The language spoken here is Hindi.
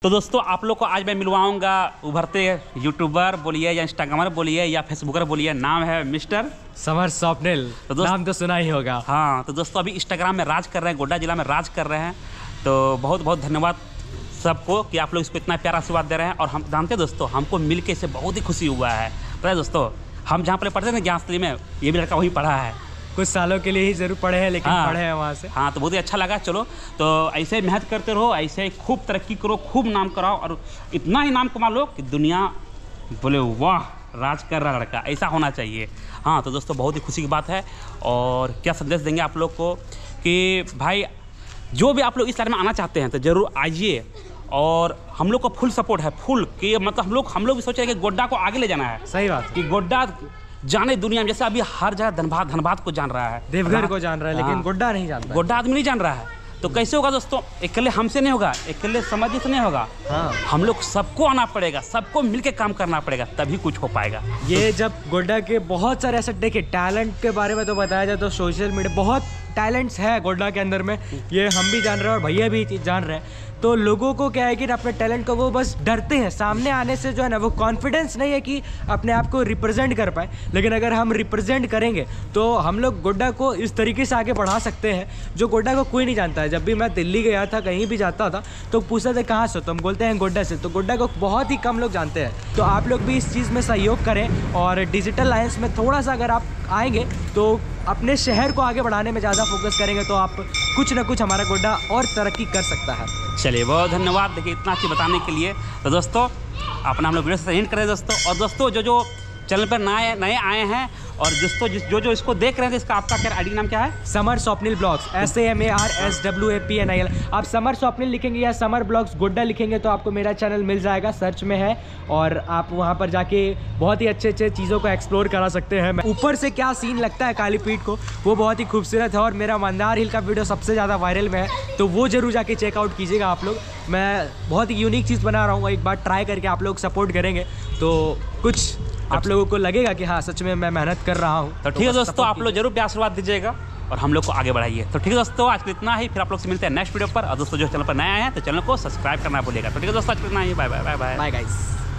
तो दोस्तों आप लोग को आज मैं मिलवाऊंगा उभरते यूट्यूबर बोलिए या इंस्टाग्रामर बोलिए या फेसबुकर बोलिए, नाम है मिस्टर समर स्वप्निल। तो नाम तो सुना ही होगा। हाँ, तो दोस्तों अभी इंस्टाग्राम में राज कर रहे हैं, गोड्डा जिला में राज कर रहे हैं। तो बहुत बहुत धन्यवाद सबको कि आप लोग इसको इतना प्यारा आशीर्वाद दे रहे हैं। और हम जानते हैं दोस्तों, हमको मिल के इससे बहुत ही खुशी हुआ है। पता है दोस्तों, हम जहाँ पर पढ़ते थे ज्ञानस्त्री में, ये भी लड़का वहीं पढ़ा है। कुछ सालों के लिए ही जरूर पढ़े हैं, लेकिन पढ़े हैं वहाँ से। हाँ, तो बहुत ही अच्छा लगा। चलो, तो ऐसे मेहनत करते रहो, ऐसे खूब तरक्की करो, खूब नाम कराओ और इतना ही नाम कमा लो कि दुनिया बोले वाह राज कर रहा लड़का, ऐसा होना चाहिए। हाँ, तो दोस्तों बहुत ही खुशी की बात है। और क्या संदेश देंगे आप लोग को कि भाई जो भी आप लोग इस लाइन में आना चाहते हैं तो ज़रूर आइए। और हम लोग को फुल सपोर्ट है, फुल कि मतलब हम लोग भी सोच रहे हैं कि गोड्डा को आगे ले जाना है। सही बात कि गोड्डा जाने दुनिया में, जैसे अभी हर जगह धनबाद को जान रहा है, देवघर को जान रहा है, लेकिन गोड्डा नहीं जानता। गोड्डा आदमी नहीं जान रहा है। तो कैसे होगा दोस्तों? अकेले हमसे नहीं होगा, अकेले समाज से नहीं होगा। हाँ, हम लोग सबको आना पड़ेगा, सबको मिलके काम करना पड़ेगा, तभी कुछ हो पाएगा। ये जब गोड्डा के बहुत सारे ऐसे देखिए टैलेंट के बारे में तो बताया जाए तो सोशल मीडिया बहुत टैलेंट्स है गोड्डा के अंदर में, ये हम भी जान रहे हैं और भैया भी जान रहे हैं। तो लोगों को क्या है कि अपने टैलेंट को वो बस डरते हैं सामने आने से, जो है ना वो कॉन्फिडेंस नहीं है कि अपने आप को रिप्रेजेंट कर पाए। लेकिन अगर हम रिप्रेजेंट करेंगे तो हम लोग गोड्डा को इस तरीके से आगे बढ़ा सकते हैं जो गोड्डा को कोई नहीं जानता है। जब भी मैं दिल्ली गया था, कहीं भी जाता था तो पूछते थे कहाँ से, तो हम बोलते हैं गोड्डा से। तो गोड्डा को बहुत ही कम लोग जानते हैं। तो आप लोग भी इस चीज़ में सहयोग करें और डिजिटल लाइन्स में थोड़ा सा अगर आप आएंगे तो अपने शहर को आगे बढ़ाने में ज़्यादा फोकस करेंगे तो आप कुछ ना कुछ हमारा गोड्डा और तरक्की कर सकता है। चलिए, बहुत धन्यवाद देखिए इतना अच्छी बताने के लिए। तो दोस्तों अपना हम लोग वीडियो से एंड करें दोस्तों। और दोस्तों जो चैनल पर नए आए हैं और दोस्तों जो इसको देख रहे हैं, इसका आपका क्या आईडी नाम क्या है? Samar Swapnil blogs, SAMARSWAPNIL। आप समर स्वप्निल लिखेंगे या समर ब्लॉग्स गोड्डा लिखेंगे तो आपको मेरा चैनल मिल जाएगा, सर्च में है। और आप वहां पर जाके बहुत ही अच्छे चीज़ों को एक्सप्लोर करा सकते हैं। ऊपर से क्या सीन लगता है कालीपीठ को, वो बहुत ही खूबसूरत है। और मेरा मंदार हिल का वीडियो सबसे ज़्यादा वायरल में है, तो वो जरूर जाके चेकआउट कीजिएगा आप लोग। मैं बहुत ही यूनिक चीज़ बना रहा हूँ, एक बार ट्राई करके आप लोग सपोर्ट करेंगे तो कुछ आप लोगों को लगेगा कि हाँ सच में मैं मेहनत कर रहा हूँ। तो ठीक है दोस्तों, आप लोग जरूर आशीर्वाद दीजिएगा और हम लोग को आगे बढ़ाइए। तो ठीक है दोस्तों, आज के इतना ही। फिर आप लोग से मिलते हैं नेक्स्ट वीडियो पर। और दोस्तों जो चैनल पर नए आए हैं तो चैनल को सब्सक्राइब करना भूलिएगा। तो ठीक है दोस्तों, आज के इतना ही। Bye bye bye bye bye guys.